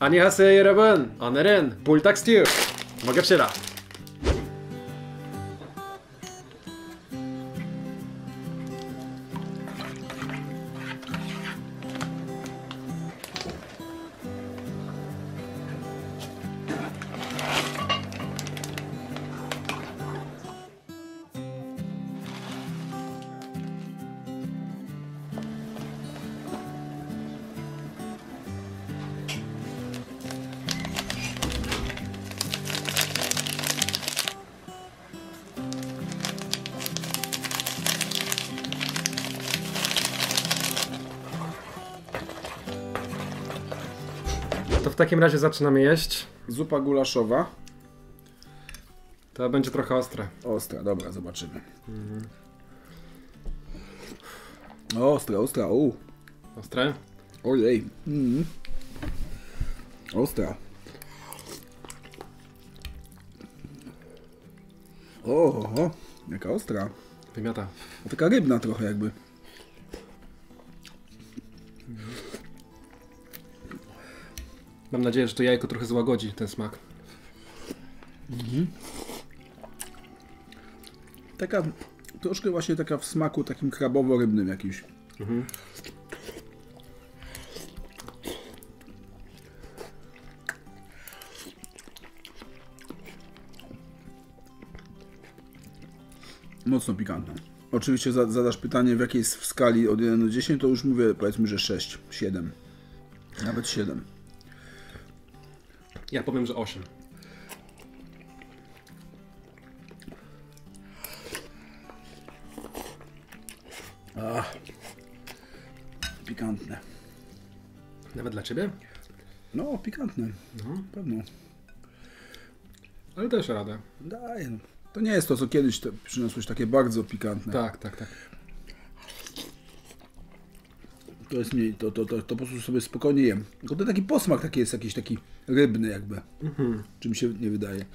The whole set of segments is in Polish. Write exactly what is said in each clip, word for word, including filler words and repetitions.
안녕하세요 여러분. 오늘은 불닭 스튜 먹읍시다. To w takim razie zaczynamy jeść. Zupa gulaszowa. To będzie trochę ostre. Ostra, dobra, zobaczymy. Mhm. Ostra, ostra, o. Ostre? Ojej. Mm. Ostra. O, o, jaka ostra. Wymiata. A taka rybna trochę jakby. Mam nadzieję, że to jajko trochę złagodzi ten smak. Mhm. Taka, troszkę właśnie taka w smaku takim krabowo-rybnym jakimś. Mhm. Mocno pikantna. Oczywiście zadasz pytanie, w jakiej jest w skali od jeden do dziesięciu, to już mówię, powiedzmy, że sześć, siedem. Nawet siedem. Ja powiem, że osiem. Ach, pikantne. Nawet dla ciebie? No, pikantne. No, pewno. Ale też radę. Daj, no. To nie jest to, co kiedyś te przyniosłeś, takie bardzo pikantne. Tak, tak, tak. To jest mniej, to, to, to, to po prostu sobie spokojnie jem. Tylko ten taki posmak taki jest jakiś taki rybny jakby. Mhm. Czy mi się nie wydaje.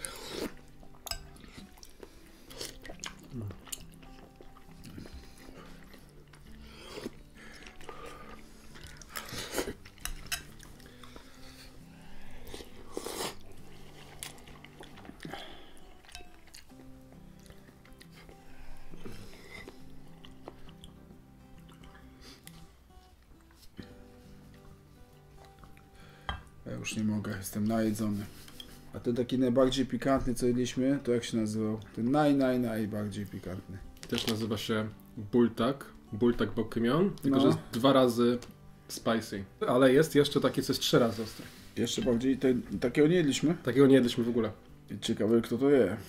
Ja już nie mogę, jestem najedzony. A ten taki najbardziej pikantny, co jedliśmy, to jak się nazywał? Ten naj, naj, najbardziej pikantny. Też nazywa się bultak. Bultak bokkymion. Tylko, No. że jest dwa razy spicy. Ale jest jeszcze taki, co jest trzy razy ostry. Jeszcze bardziej, ten, takiego nie jedliśmy? Takiego nie jedliśmy w ogóle. Ciekawe, kto to je.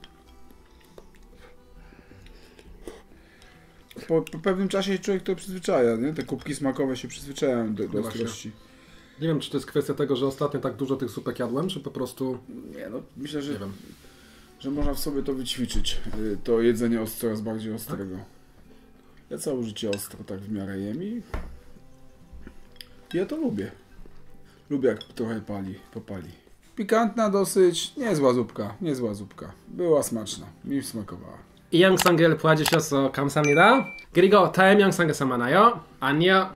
Po, po pewnym czasie człowiek to przyzwyczaja, nie? Te kubki smakowe się przyzwyczajają do, do No właśnie. ostrości. Nie wiem, czy to jest kwestia tego, że ostatnio tak dużo tych supek jadłem, czy po prostu... Nie, no myślę, że, Nie wiem. że można w sobie to wyćwiczyć. y, To jedzenie ostro, coraz bardziej ostrego. Ja całe życie ostro tak w miarę jem i ja to lubię. Lubię, jak trochę pali, popali. Pikantna dosyć, niezła zupka, niezła zupka. Była smaczna, mi smakowała. 이 영상을 봐주셔서 감사합니다. 그리고 다음 영상에서 만나요. 안녕.